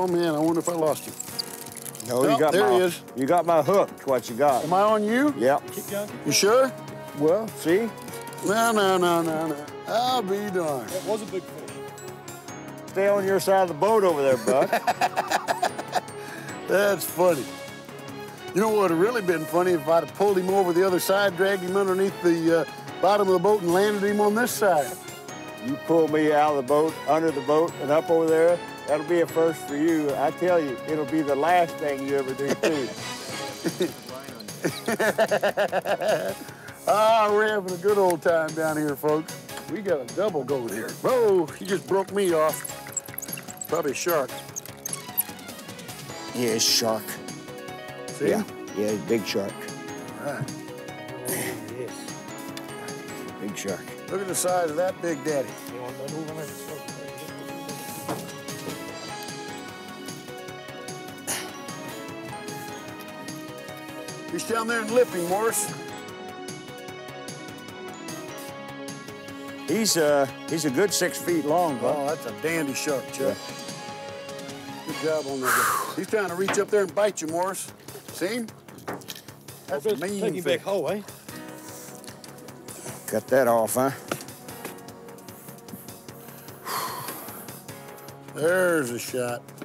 man, I wonder if I lost you. No, Oh, you got there my, he is. You got my hook, what you got. Am I on you? Yep. Keep going. You sure? Well, see? No. I'll be darned. That was a big fish. Stay on your side of the boat over there, Buck. That's funny. You know what would have really been funny if I'd have pulled him over the other side, dragged him underneath the bottom of the boat and landed him on this side. You pull me out of the boat, under the boat, and up over there, that'll be a first for you. I tell you, it'll be the last thing you ever do, too. We're having a good old time down here, folks. We got a double going here. Oh, he just broke me off. Probably a shark. Yeah, it's shark. See? Yeah, big shark. All right. Yes. Big shark. Look at the size of that big daddy. He's down there and lip him, Morris. He's a good 6 feet long, Buck. Oh, that's a dandy shark, Chuck. Good job on that. He's trying to reach up there and bite you, Morris. See him? That's a mean Take him back whole, eh? Cut that off, huh? There's a shot.